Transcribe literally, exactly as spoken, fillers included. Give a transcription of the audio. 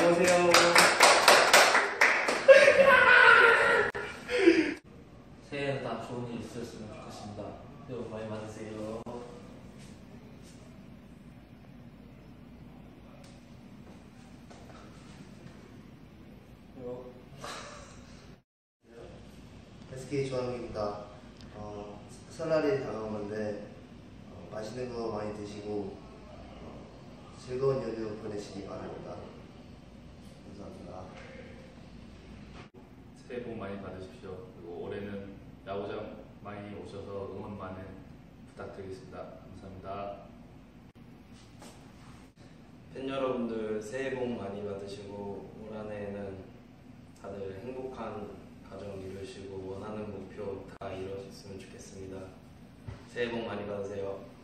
안녕하세요. 새해에는 다 좋은 일 있었으면 좋겠습니다. 새해 복 많이 받으세요. 에스케이 조항입니다. 어, 설날이 다가오는데 어, 맛있는 거 많이 드시고 어, 즐거운 연휴 보내시기 바랍니다. 감사합니다. 새해 복 많이 받으십시오. 그리고 올해는 야구장 많이 오셔서 응원 많이 부탁드리겠습니다. 감사합니다. 팬 여러분들 새해 복 많이 받으시고 올 한해에는 다들 행복한 가정 이루시고 원하는 목표 다 이루어졌으면 좋겠습니다. 새해 복 많이 받으세요.